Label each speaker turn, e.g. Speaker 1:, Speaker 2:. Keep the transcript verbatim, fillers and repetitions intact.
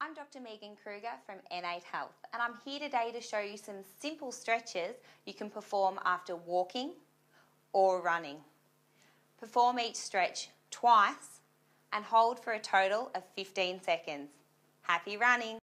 Speaker 1: I'm Doctor Megan Kruger from N eight Health, and I'm here today to show you some simple stretches you can perform after walking or running. Perform each stretch twice and hold for a total of fifteen seconds. Happy running!